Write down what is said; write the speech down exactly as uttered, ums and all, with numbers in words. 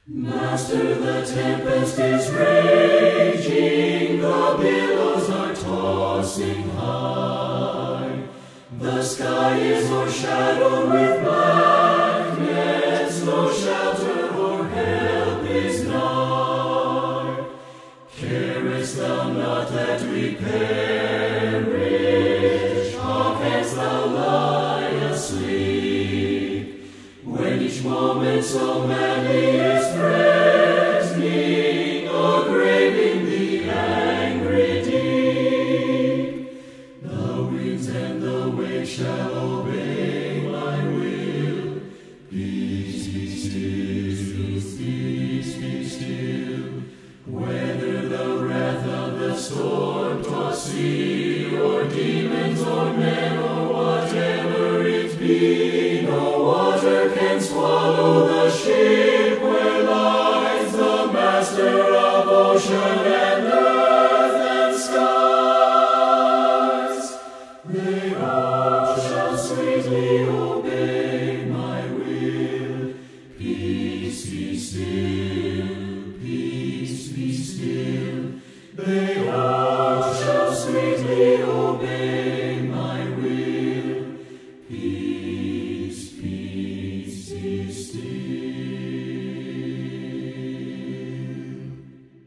Master, the tempest is raging, the billows are tossing high. The sky is o'ershadowed with blackness, no shelter or help is nigh. Carest thou not that we perish? How canst thou lie asleep, when each moment so madly is threatening, a grave in the angry deep? The winds and the waves shall obey my will. Peace, be still, peace, be still. Whether the wrath of the storm tossed sea, or demons, or men, or whatever it be, no water can swallow the ship where lies the Master of ocean and earth and skies. They all shall sweetly obey my will. Peace, be still.